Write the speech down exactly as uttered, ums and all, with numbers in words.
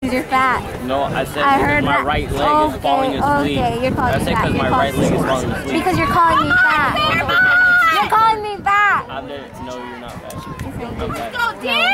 because you're fat. No, I said I because heard my that. right leg okay, is falling asleep. Okay, you're calling I me said fat. because my right leg is falling asleep. Because you're calling me fat. You're calling me fat. I'm there. No, you're not fat. Okay. I'm fat. No,